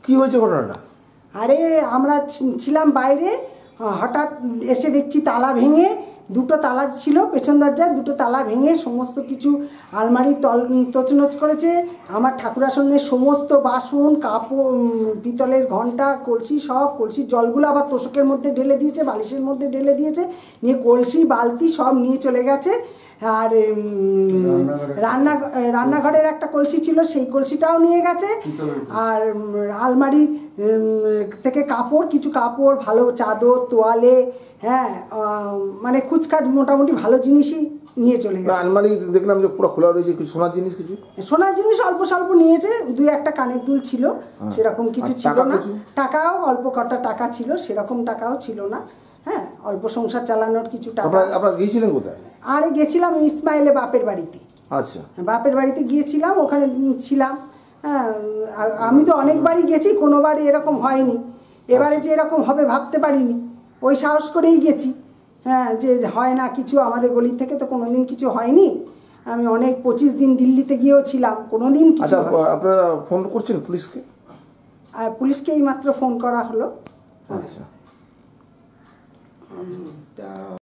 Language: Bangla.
কি হয়েছে ঘটনাটা? আরে আমরা ছিলাম বাইরে, হঠাৎ এসে দেখছি তালা ভেঙে, দুটো তালা ছিল পেছন দরজায়, দুটো তালা ভেঙে সমস্ত কিছু আলমারি তছনছ করেছে। আমার ঠাকুরাসনের সমস্ত বাসন, কাপড়, পিতলের ঘণ্টা, কলসি, সব কলসির জলগুলো আবার তোষকের মধ্যে ঢেলে দিয়েছে, বালিশের মধ্যে ঢেলে দিয়েছে, নিয়ে কলসি বালতি সব নিয়ে চলে গেছে। আর রান্নাঘরের একটা কলসি ছিল, সেই কলসিটাও নিয়ে গেছে। আর আলমারি থেকে কাপড়, কিছু কাপড়, ভালো চাদর, তোয়ালে, হ্যাঁ, মানে কুচকাজ মোটামুটি ভালো জিনিসই নিয়ে চলে গেছে। আলমারি দেখলাম যে পুরো খোলা রয়েছে, কিছু সোনার জিনিস, কিছু সোনার জিনিস অল্প স্বল্প নিয়েছে, দুই একটা কানের দুল ছিল, সেরকম কিছু ছিল না। টাকাও অল্প কটা টাকা ছিল, সেরকম টাকাও ছিল না। হ্যাঁ, অল্প সংসার চালানোর কিছু টাকা। আপনারা গিয়েছিলেন কোথায়? আরে গেছিলাম ইসমাইলে বাপের বাড়িতে। আচ্ছা, বাপের বাড়িতে গিয়েছিলাম, ওখানে ছিলাম। হ্যাঁ, আমি তো অনেকবারই গেছি, কোনোবারই এরকম হয়নি। এবারে যে এরকম হবে ভাবতে পারিনি, ওই সাহস করেই গেছি। হ্যাঁ, যে হয় না কিছু, আমাদের গলি থেকে তো কোনোদিন কিছু হয়নি। আমি অনেক 25 দিন দিল্লিতে গিয়েও ছিলাম, কোনোদিন কিছু। আচ্ছা, আপনারা ফোন করছেন পুলিশকে? আর পুলিশকে এই মাত্র ফোন করা হলো। আচ্ছা।